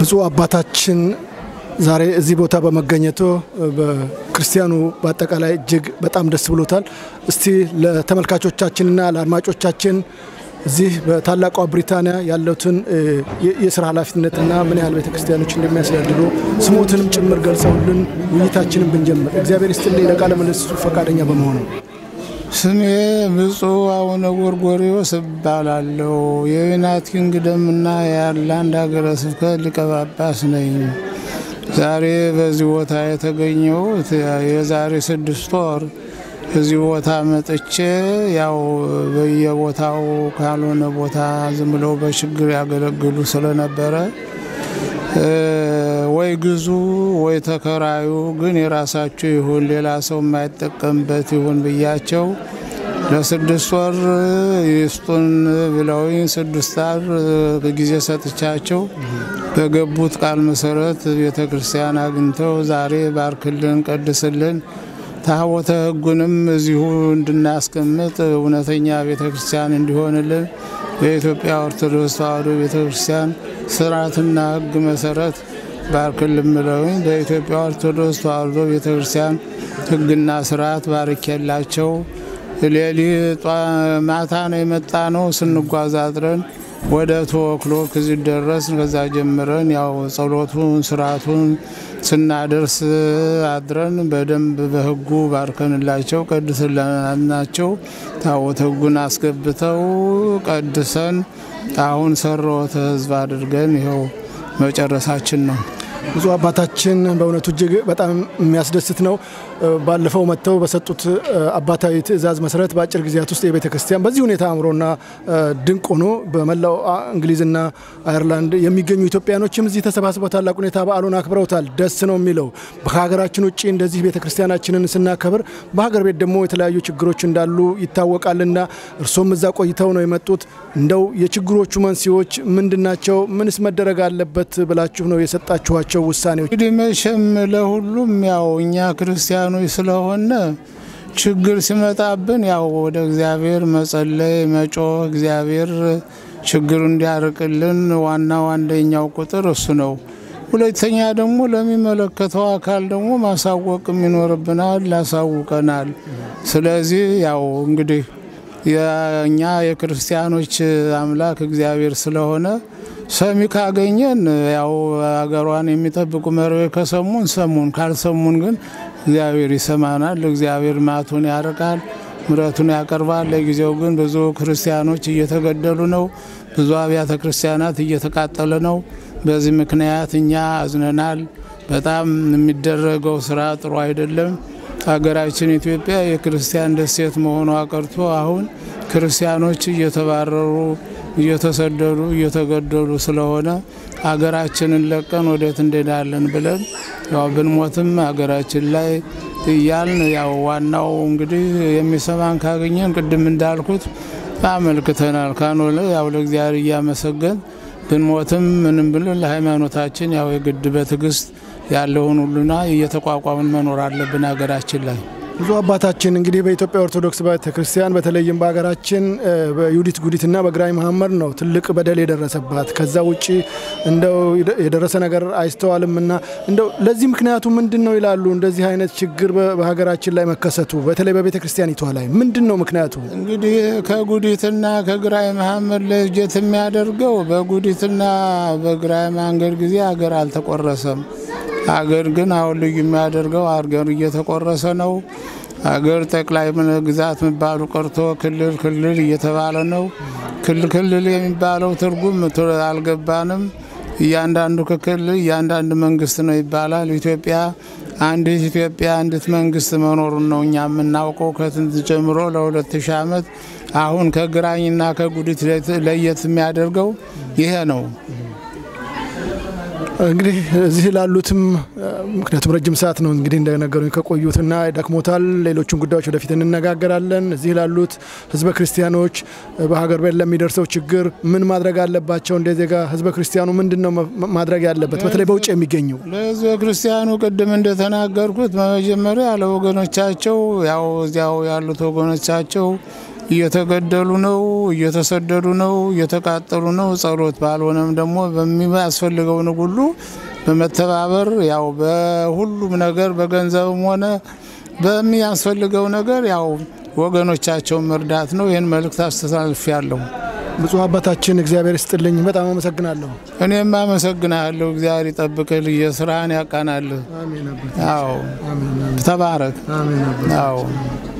ብፁዕ አባታችን ዛሬ እዚህ ቦታ በመገኘቱ በክርስቲያኑ በአጠቃላይ እጅግ በጣም ደስ ብሎታል። እስቲ ለተመልካቾቻችንና ለአድማጮቻችን እዚህ በታላቋ ብሪታንያ ያሉትን የሥራ ኃላፊነትና ምን ያህል ቤተክርስቲያኖች እንደሚያስተዳድሩ ስሞትንም ጭምር ገልጸውልን ውይይታችንን ብንጀምር እግዚአብሔር ይስጥልኝ ለቃለ ምልልሱ ፈቃደኛ በመሆኑ። ስሜ ብፁዕ አቡነ ጎርጎርዮስ እባላለሁ። የዩናይትድ ኪንግደምና የአየርላንድ ሀገረ ስብከት ሊቀ ጳጳስ ነኝ። ዛሬ በዚህ ቦታ የተገኘሁት የዛሬ 6 ወር እዚህ ቦታ መጥቼ ያው በየቦታው ካልሆነ ቦታ ዝም ብለው በችግር ያገለግሉ ስለነበረ ወይ ግዙ ወይ ተከራዩ ግን የራሳቸው ይሁን ሌላ ሰው የማይጠቀምበት ይሁን ብያቸው ለ6 ወር ይስጡን ብለውኝ 6 ወር ጊዜ ሰጥቻቸው በገቡት ቃል መሰረት ቤተክርስቲያን አግኝተው ዛሬ ባርክልን ቀድስልን ታቦተ ሕጉንም እዚሁ እንድናስቀምጥ እውነተኛ ቤተክርስቲያን እንዲሆንልን በኢትዮጵያ ኦርቶዶክስ ተዋሕዶ ቤተክርስቲያን ስርዓትና ሕግ መሰረት ባርክልን ብለውኝ በኢትዮጵያ ኦርቶዶክስ ተዋሕዶ ቤተክርስቲያን ሕግና ስርዓት ባርኬላቸው ሌሊት ማታ ነው የመጣነው። ስንጓዝ አድረን ወደ ተወክሎ ከዚህ ደረስን። ከዛ ጀምረን ያው ጸሎቱን ስርዓቱን ስናደርስ አድረን በደንብ በሕጉ ባርከንላቸው ቀድሰናቸው ታቦተ ሕጉን አስገብተው ቀድሰን አሁን ሰሮተ ሕዝብ አድርገን ይኸው መጨረሳችን ነው። ብፁዕ አባታችን በእውነቱ እጅግ በጣም የሚያስደስት ነው። ባለፈው መተው በሰጡት አባታዊ ትእዛዝ መሰረት በአጭር ጊዜያት ውስጥ የቤተክርስቲያን በዚህ ሁኔታ አምሮና ድንቅ ሆኖ በመላው እንግሊዝና አየርላንድ የሚገኙ ኢትዮጵያኖችም እዚህ ተሰባስበው ታላቅ ሁኔታ በዓሉን አክብረውታል። ደስ ነው የሚለው። በሀገራችን ውጪ እንደዚህ ቤተክርስቲያናችንን ስናከብር በሀገር ቤት ደግሞ የተለያዩ ችግሮች እንዳሉ ይታወቃልና እርሶም እዛ ቆይተው ነው የመጡት። እንደው የችግሮቹ መንስኤዎች ምንድናቸው? ምንስ መደረግ አለበት ብላችሁ ነው የሰጣችኋቸው ውሳኔዎች? እንግዲህ መቼም ለሁሉም ያው እኛ ክርስቲያኖች ስለሆነ ችግር ሲመጣብን ያው ወደ እግዚአብሔር መጸለይ መጮህ እግዚአብሔር ችግር እንዲያርቅልን ዋናው አንደኛው ቁጥር እሱ ነው። ሁለተኛ ደግሞ ለሚመለከተው አካል ደግሞ ማሳወቅ ይኖርብናል፣ ላሳውቀናል። ስለዚህ ያው እንግዲህ የኛ የክርስቲያኖች አምላክ እግዚአብሔር ስለሆነ ሰሚ ካገኘን ያው አገሯን የሚጠብቁ መሪዎች ከሰሙን ሰሙን ካልሰሙን ግን እግዚአብሔር ይሰማናል። እግዚአብሔር ማቱን ያርቃል፣ ምሕረቱን ያቀርባል። ለጊዜው ግን ብዙ ክርስቲያኖች እየተገደሉ ነው፣ ብዙ አብያተ ክርስቲያናት እየተቃጠለ ነው። በዚህ ምክንያት እኛ አዝነናል። በጣም የሚደረገው ስራ ጥሩ አይደለም። ሀገራችን ኢትዮጵያ የክርስቲያን ደሴት መሆኗ ቀርቶ አሁን ክርስቲያኖች እየተባረሩ እየተሰደዱ እየተገደሉ ስለሆነ ሀገራችንን ለቀን ወዴት እንሄዳለን ብለን ያው ብንሞትም ሀገራችን ላይ እያልን ያው ዋናው እንግዲህ የሚሰማን ካገኘን ቅድም እንዳልኩት አመልክተናል። ካኖለ ያው ለእግዚአብሔር እያመሰገን ብንሞትም ምንም ብለን ለሃይማኖታችን ያው የግድ በትዕግስት ያለውን ሁሉና እየተቋቋምን መኖር አለብን ሀገራችን ላይ። ብፁዕ አባታችን እንግዲህ በኢትዮጵያ ኦርቶዶክስ ቤተክርስቲያን በተለይም በሀገራችን በዩዲት ጉዲትና በግራኝ መሐመድ ነው ትልቅ በደል የደረሰባት። ከዛ ውጪ እንደው የደረሰ ነገር አይስተዋልምና እንደው ለዚህ ምክንያቱ ምንድነው ይላሉ? እንደዚህ አይነት ችግር በሀገራችን ላይ መከሰቱ በተለይ በቤተክርስቲያኒቷ ላይ ምንድነው ምክንያቱ? እንግዲህ ከጉዲትና ከግራኝ መሐመድ ለየት የሚያደርገው በጉዲትና በግራኝ መሐመድ ጊዜ ሀገር አልተቆረሰም። ሀገር ግን አሁን ልዩ የሚያደርገው ሀገር እየተቆረሰ ነው። ሀገር ጠቅላይ ግዛት የሚባሉ ቀርቶ ክልል ክልል እየተባለ ነው። ክልል የሚባለው ትርጉም አልገባንም። እያንዳንዱ ክልል እያንዳንዱ መንግስት ነው ይባላል። ኢትዮጵያ አንዲት ኢትዮጵያ አንዲት መንግስት መኖሩን ነው እኛ የምናውቀው ከጥንት ጀምሮ ለ2000 ዓመት። አሁን ከግራኝና ከጉዲት ለየት የሚያደርገው ይሄ ነው። እንግዲህ እዚህ ላሉትም ምክንያቱም ረጅም ሰዓት ነው እንግዲህ እንደነገሩኝ ከቆዩትና ደክሞታል። ሌሎችን ጉዳዮች ወደፊት እንነጋገራለን። እዚህ ላሉት ህዝበ ክርስቲያኖች በሀገር ቤት ለሚደርሰው ችግር ምን ማድረግ አለባቸው? እንደዚህ ጋር ህዝበ ክርስቲያኑ ምንድነው ማድረግ ያለበት? በተለይ በውጭ የሚገኙ ለህዝበ ክርስቲያኑ ቅድም እንደተናገርኩት በመጀመሪያ ለወገኖቻቸው ያው እዚያው ያሉት ወገኖቻቸው እየተገደሉ ነው እየተሰደዱ ነው እየተቃጠሉ ነው ጸሎት ባልሆነም ደግሞ በሚያስፈልገው ሁሉ በመተባበር ያው በሁሉም ነገር በገንዘብም ሆነ በሚያስፈልገው ነገር ያው ወገኖቻቸውን መርዳት ነው ይሄን መልእክት አስተላልፌያለሁ ብፁዕ አባታችን እግዚአብሔር ይስጥልኝ በጣም አመሰግናለሁ እኔም አመሰግናለሁ እግዚአብሔር ይጠብቅልህ የሥራህን ያቃናልህ አሜን አባ አዎ አሜን ተባረክ አሜን አባ አዎ